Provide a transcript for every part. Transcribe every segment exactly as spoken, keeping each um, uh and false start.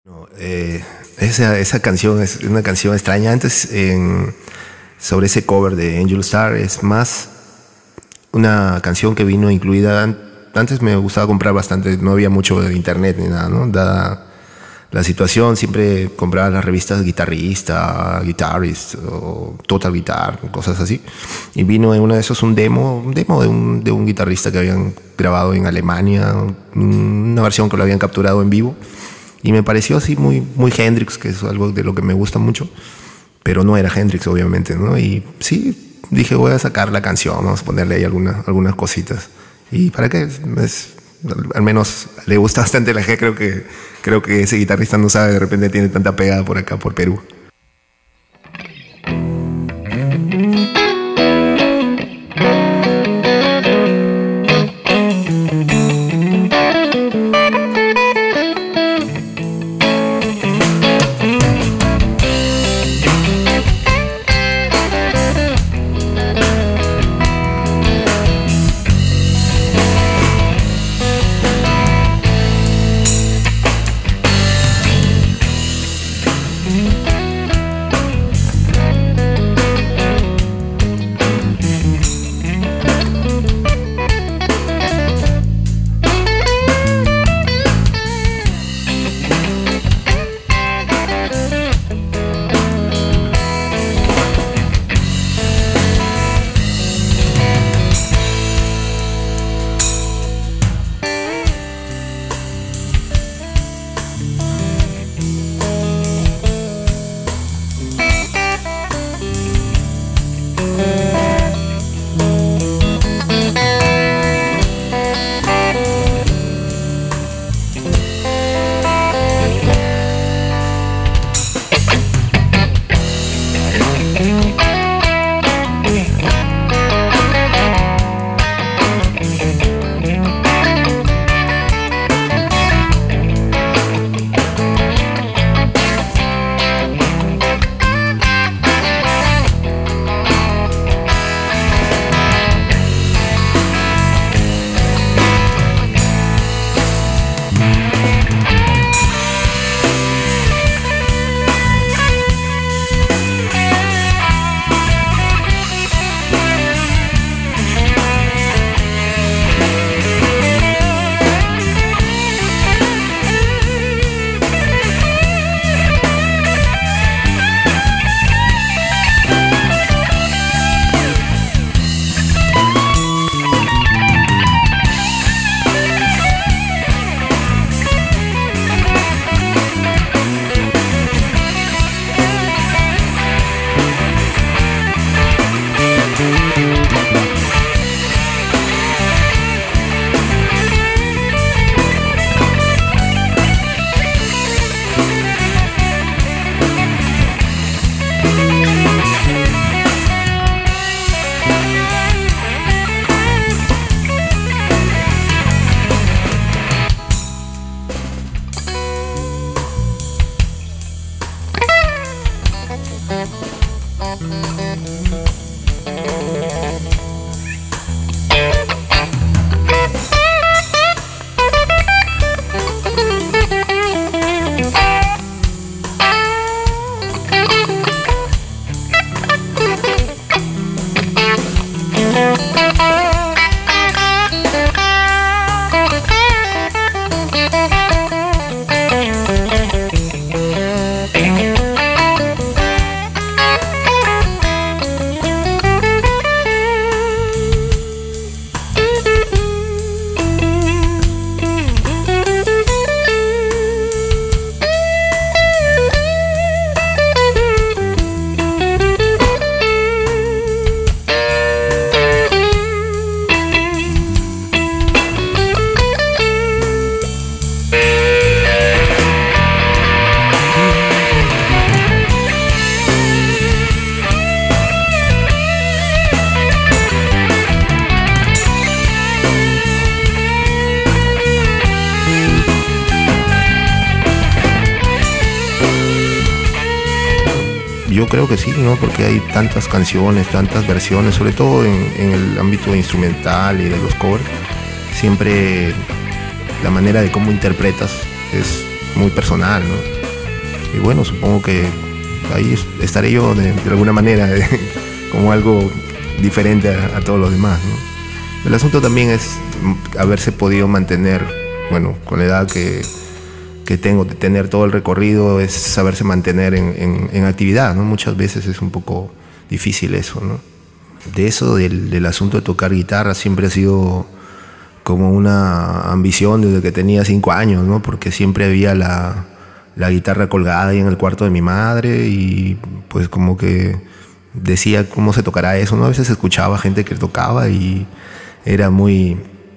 No, eh, esa, esa canción es una canción extraña. Antes, en, sobre ese cover de Angel Star, es más una canción que vino incluida. Antes me gustaba comprar bastante, no había mucho de internet ni nada, ¿no? Dada la situación, siempre compraba las revistas Guitarrista, Guitarist o Total Guitar, cosas así. Y vino en uno de esos un demo, un demo de un, de un guitarrista que habían grabado en Alemania, una versión que lo habían capturado en vivo. Y me pareció así muy, muy Hendrix, que es algo de lo que me gusta mucho, pero no era Hendrix, obviamente, ¿no? Y sí, dije, voy a sacar la canción, vamos a ponerle ahí algunas, algunas cositas. ¿Y para qué? Es, al menos le gusta bastante la G. Creo que, creo que ese guitarrista no sabe, de repente tiene tanta pegada por acá, por Perú. Yo creo que sí, ¿no? Porque hay tantas canciones, tantas versiones, sobre todo en, en el ámbito instrumental y de los covers. Siempre la manera de cómo interpretas es muy personal, ¿no? y bueno, supongo que ahí estaré yo de, de alguna manera, de, como algo diferente a, a todos los demás, ¿no? El asunto también es haberse podido mantener, bueno, con la edad que, que tengo, de tener todo el recorrido, es saberse mantener en, en, en actividad, ¿no? Muchas veces es un poco difícil eso, ¿no? De eso, del, del asunto de tocar guitarra, siempre ha sido como una ambición desde que tenía cinco años, ¿no? Porque siempre había la, la guitarra colgada ahí en el cuarto de mi madre y pues como que decía cómo se tocará eso, ¿no? A veces escuchaba gente que tocaba y era muy,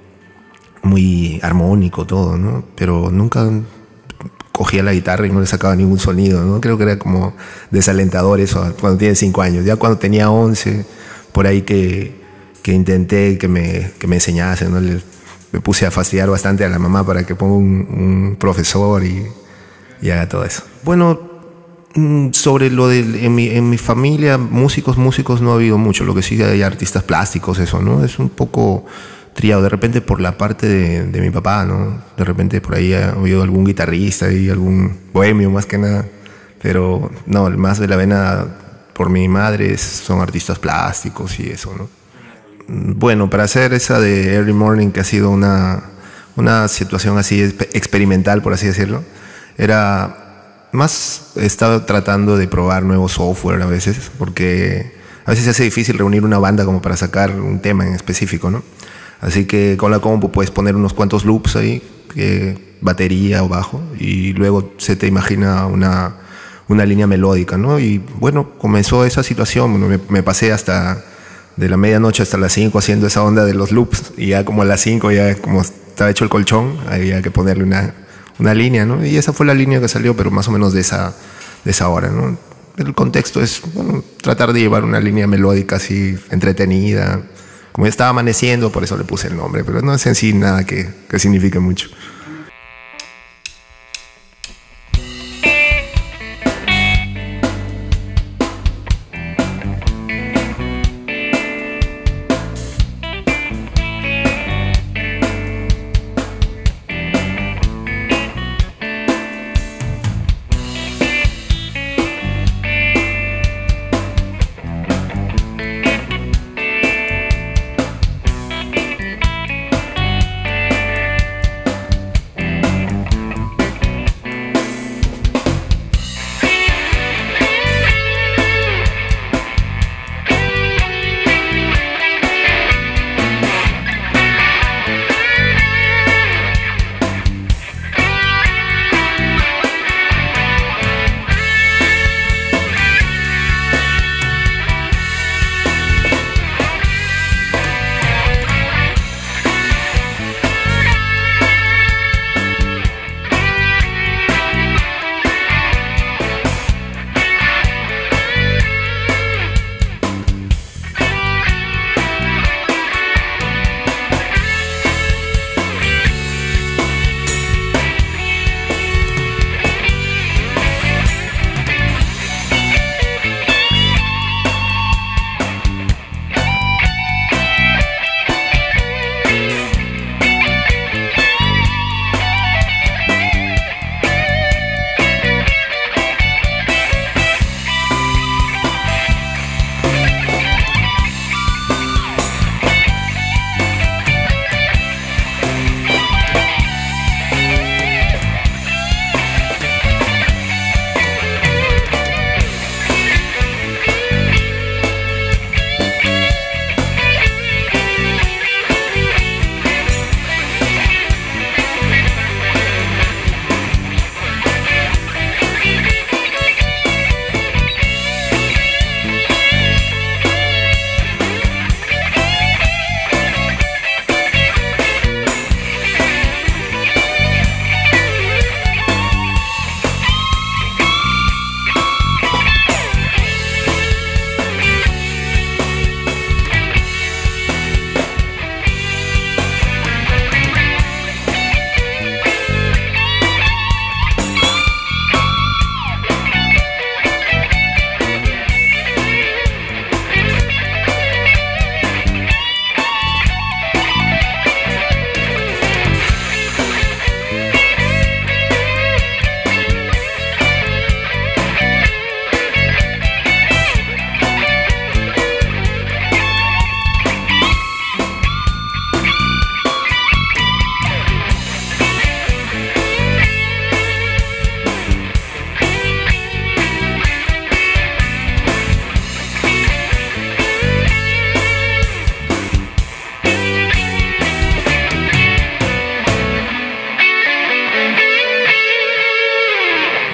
muy armónico todo, ¿no? Pero nunca cogía la guitarra y no le sacaba ningún sonido, ¿no? Creo que era como desalentador eso cuando tienes cinco años. Ya cuando tenía once, por ahí que, que intenté que me, que me enseñasen, ¿no? Le, me puse a fastidiar bastante a la mamá para que ponga un, un profesor y, y haga todo eso. Bueno, sobre lo de en mi, en mi familia, músicos, músicos no ha habido mucho. Lo que sí hay artistas plásticos, eso, ¿no? Es un poco triado. De repente por la parte de, de mi papá, ¿no? De repente por ahí ha habido algún guitarrista y algún bohemio más que nada. Pero no, el más de la vena por mi madre es, son artistas plásticos y eso, ¿no? Bueno, para hacer esa de Early Morning, que ha sido una, una situación así experimental, por así decirlo, era... Más estaba tratando de probar nuevo software a veces, porque a veces se hace difícil reunir una banda como para sacar un tema en específico, ¿no? Así que con la compu puedes poner unos cuantos loops ahí, que, batería o bajo, y luego se te imagina una, una línea melódica, ¿no? Y bueno, comenzó esa situación, bueno, me, me pasé hasta de la medianoche hasta las cinco haciendo esa onda de los loops, y ya como a las cinco, ya como estaba hecho el colchón, había que ponerle una... una línea, ¿no? Y esa fue la línea que salió, pero más o menos de esa, de esa hora, ¿no? El contexto es, bueno, tratar de llevar una línea melódica así entretenida. Como ya estaba amaneciendo, por eso le puse el nombre, pero no es en sí nada que, que signifique mucho.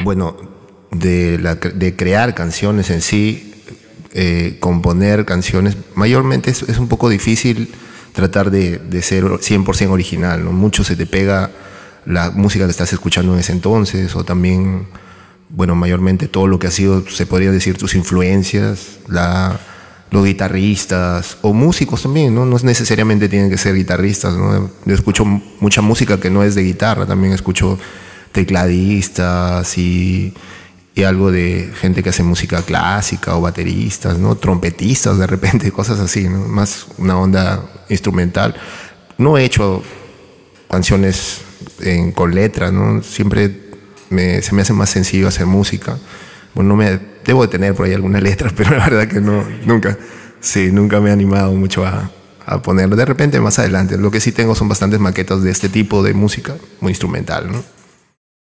Bueno, de, la, de crear canciones en sí, eh, componer canciones, mayormente es, es un poco difícil tratar de, de ser cien por ciento original, ¿no? Mucho se te pega la música que estás escuchando en ese entonces, o también, bueno, mayormente todo lo que ha sido, se podría decir, tus influencias, la, los guitarristas, o músicos también, ¿no? No necesariamente tienen que ser guitarristas, ¿no? Yo escucho mucha música que no es de guitarra, también escucho tecladistas y, y algo de gente que hace música clásica o bateristas, ¿no? Trompetistas de repente, cosas así, ¿no? Más una onda instrumental. No he hecho canciones en, con letras, ¿no? Siempre me, se me hace más sencillo hacer música. Bueno, no me, debo de tener por ahí algunas letras, pero la verdad que no, nunca, sí, nunca me he animado mucho a, a ponerlo. De repente más adelante. Lo que sí tengo son bastantes maquetas de este tipo de música, muy instrumental, ¿no?